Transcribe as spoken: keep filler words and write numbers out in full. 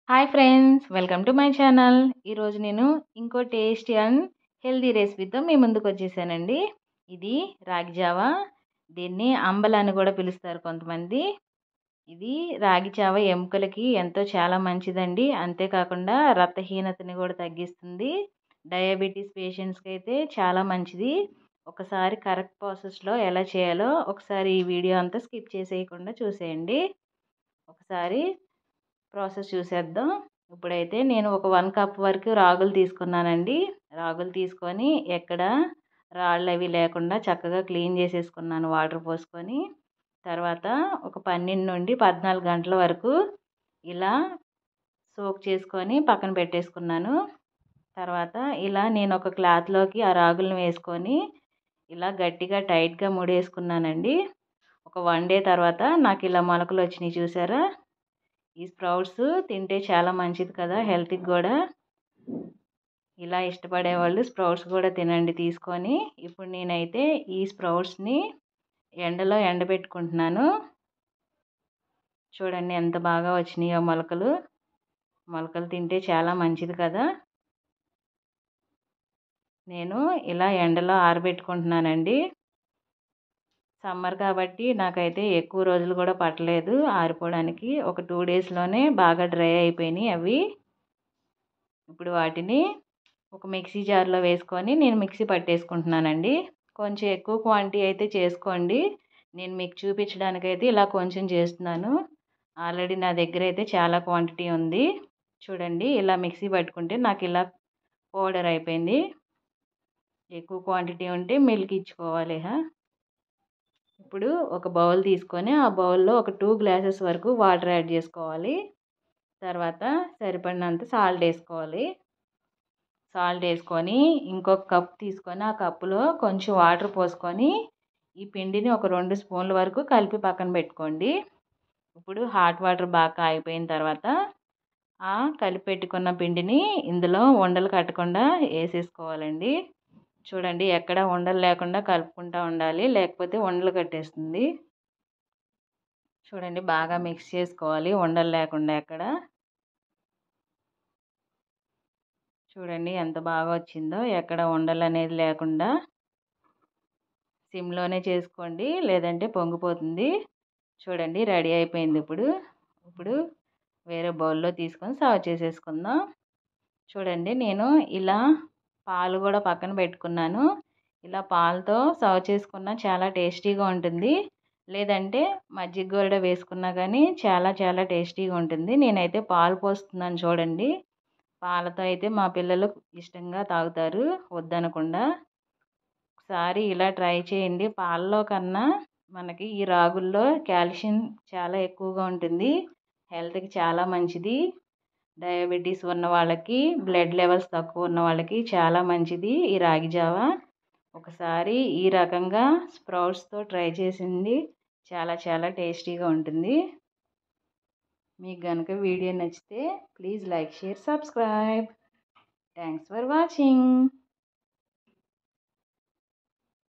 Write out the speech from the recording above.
Hi friends, welcome to my channel. ఈరోజు నేను ఇంకో టేస్టీ అండ్ హెల్దీ రెసిపీతో మీ ముందుకు వచ్చేసానండి. ఇది రాగి జావా. దీన్ని అంబల అని కూడా పిలుస్తారు కొంతమంది. ఇది రాగి జావ ఎముకలకి ఎంతో చాలా మంచిదండి. అంతేకాకుండా రక్తహీనతని కూడా తగ్గిస్తుంది. డయాబెటీస్ పేషెంట్స్కి అయితే చాలా మంచిది. ఒకసారి కరెక్ట్ ప్రాసెస్లో ఎలా చేయాలో ఒకసారి ఈ వీడియో అంతా స్కిప్ చేసేయకుండా చూసేయండి. ఒకసారి ప్రాసెస్ చూసేద్దాం. ఇప్పుడైతే నేను ఒక వన్ కప్ వరకు రాగులు తీసుకున్నానండి. రాగులు తీసుకొని ఎక్కడ రాళ్ళు అవి లేకుండా చక్కగా క్లీన్ చేసేసుకున్నాను వాటర్ పోసుకొని. తర్వాత ఒక పన్నెండు నుండి పద్నాలుగు గంటల వరకు ఇలా సోక్ చేసుకొని పక్కన పెట్టేసుకున్నాను. తర్వాత ఇలా నేను ఒక క్లాత్లోకి ఆ రాగులను వేసుకొని ఇలా గట్టిగా టైట్గా ముడేసుకున్నానండి. ఒక వన్ డే తర్వాత నాకు ఇలా మొలకలు వచ్చినాయి, చూసారా? ఈ స్ప్రౌట్స్ తింటే చాలా మంచిది కదా హెల్త్కి కూడా. ఇలా ఇష్టపడే వాళ్ళు స్ప్రౌట్స్ కూడా తినండి తీసుకొని. ఇప్పుడు నేనైతే ఈ స్ప్రౌట్స్ని ఎండలో ఎండబెట్టుకుంటున్నాను. చూడండి ఎంత బాగా వచ్చినాయో మొలకలు. మొలకలు తింటే చాలా మంచిది కదా. నేను ఇలా ఎండలో ఆరబెట్టుకుంటున్నానండి. సమ్మర్ కాబట్టి నాకైతే ఎక్కువ రోజులు కూడా పట్టలేదు ఆరిపోవడానికి. ఒక టూ డేస్లోనే బాగా డ్రై అయిపోయినాయి అవి. ఇప్పుడు వాటిని ఒక మిక్సీ జార్లో వేసుకొని నేను మిక్సీ పట్టేసుకుంటున్నానండి. కొంచెం ఎక్కువ క్వాంటిటీ అయితే చేసుకోండి. నేను మీకు చూపించడానికైతే ఇలా కొంచెం చేస్తున్నాను. ఆల్రెడీ నా దగ్గర అయితే చాలా క్వాంటిటీ ఉంది. చూడండి ఇలా మిక్సీ పట్టుకుంటే నాకు ఇలా పౌడర్ అయిపోయింది. ఎక్కువ క్వాంటిటీ ఉంటే మిల్క్ ఇచ్చుకోవాలి. ఇప్పుడు ఒక బౌల్ తీసుకొని ఆ బౌల్లో ఒక టూ గ్లాసెస్ వరకు వాటర్ యాడ్ చేసుకోవాలి. తర్వాత సరిపడినంత సాల్ట్ వేసుకోవాలి. సాల్ట్ వేసుకొని ఇంకొక కప్ తీసుకొని ఆ కప్పులో కొంచెం వాటర్ పోసుకొని ఈ పిండిని ఒక రెండు స్పూన్ల వరకు కలిపి పక్కన పెట్టుకోండి. ఇప్పుడు హాట్ వాటర్ బాగా అయిపోయిన తర్వాత ఆ కలిపి పెట్టుకున్న పిండిని ఇందులో ఉండలు కట్టకుండా వేసేసుకోవాలండి. చూడండి ఎక్కడ ఉండలు లేకుండా కలుపుకుంటూ ఉండాలి, లేకపోతే ఉండలు కట్టేస్తుంది. చూడండి బాగా మిక్స్ చేసుకోవాలి ఉండలు లేకుండా ఎక్కడ. చూడండి ఎంత బాగా వచ్చిందో, ఎక్కడ ఉండలు అనేది లేకుండా. సిమ్లోనే చేసుకోండి లేదంటే పొంగిపోతుంది. చూడండి రెడీ అయిపోయింది. ఇప్పుడు ఇప్పుడు వేరే బౌల్లో తీసుకొని సర్వ్ చేసేసుకుందాం. చూడండి నేను ఇలా పాలు కూడా పక్కన పెట్టుకున్నాను. ఇలా పాలతో సర్వ్ చేసుకున్నా చాలా టేస్టీగా ఉంటుంది. లేదంటే మజ్జిగ గోరడ వేసుకున్నా కానీ చాలా చాలా టేస్టీగా ఉంటుంది. నేనైతే పాలు పోస్తున్నాను చూడండి. పాలతో అయితే మా పిల్లలు ఇష్టంగా తాగుతారు వద్దనకుండా. ఒకసారి ఇలా ట్రై చేయండి. పాలలో కన్నా మనకి ఈ రాగుల్లో కాల్షియం చాలా ఎక్కువగా ఉంటుంది. హెల్త్కి చాలా మంచిది. డయాబెటీస్ ఉన్న వాళ్ళకి, బ్లడ్ లెవెల్స్ తక్కువ ఉన్న వాళ్ళకి చాలా మంచిది ఈ రాగి జావా. ఒకసారి ఈ రకంగా స్ప్రౌట్స్తో ట్రై చేసింది. చాలా చాలా టేస్టీగా ఉంటుంది. మీకు కనుక వీడియో నచ్చితే please like, share, subscribe. Thanks for watching.